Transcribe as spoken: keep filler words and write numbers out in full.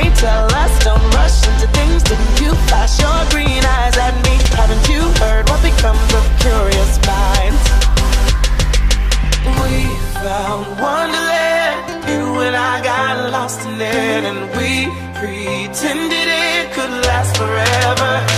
can't tell us, don't rush into things. Didn't you flash your green eyes at me? Haven't you heard what becomes of curious minds? We found Wonderland, you and I got lost in it, and we pretended it could last forever.